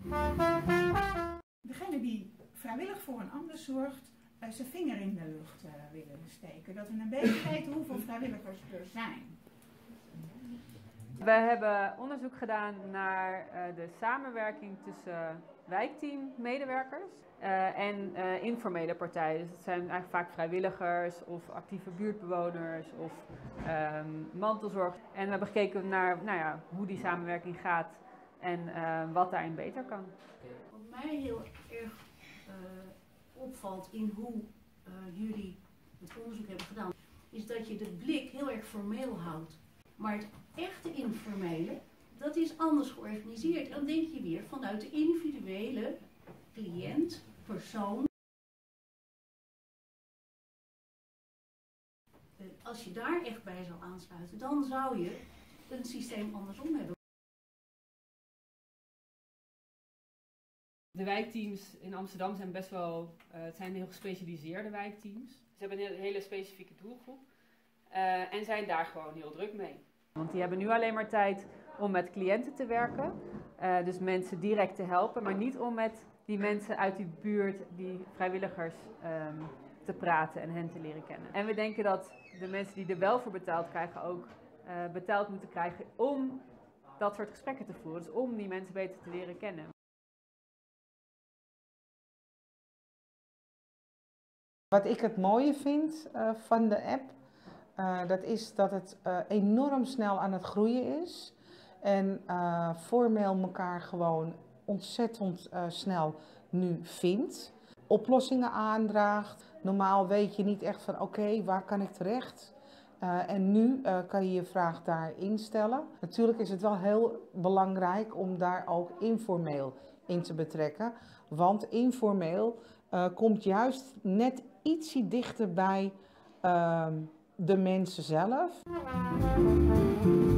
Degene die vrijwillig voor een ander zorgt, zijn vinger in de lucht willen steken. Dat we een beetje weten hoeveel vrijwilligers er zijn. We hebben onderzoek gedaan naar de samenwerking tussen wijkteammedewerkers en informele partijen. Dus dat zijn eigenlijk vaak vrijwilligers of actieve buurtbewoners of mantelzorg. En we hebben gekeken naar hoe die samenwerking gaat en wat daarin beter kan. Wat mij heel erg opvalt in hoe jullie het onderzoek hebben gedaan, is dat je de blik heel erg formeel houdt. Maar het echte informele, dat is anders georganiseerd. Dan denk je weer vanuit de individuele cliënt, persoon. Als je daar echt bij zou aansluiten, dan zou je een systeem andersom hebben. De wijkteams in Amsterdam zijn best wel, het zijn heel gespecialiseerde wijkteams. Ze hebben een hele specifieke doelgroep en zijn daar gewoon heel druk mee. Want die hebben nu alleen maar tijd om met cliënten te werken, dus mensen direct te helpen, maar niet om met die mensen uit die buurt, die vrijwilligers, te praten en hen te leren kennen. En we denken dat de mensen die er wel voor betaald krijgen ook betaald moeten krijgen om dat soort gesprekken te voeren, dus om die mensen beter te leren kennen. Wat ik het mooie vind van de app, dat is dat het enorm snel aan het groeien is. En formeel elkaar gewoon ontzettend snel nu vindt. Oplossingen aandraagt. Normaal weet je niet echt van oké, waar kan ik terecht? En nu kan je je vraag daar instellen. Natuurlijk is het wel heel belangrijk om daar ook informeel in te betrekken. Want informeel komt juist net ietsje dichter bij de mensen zelf.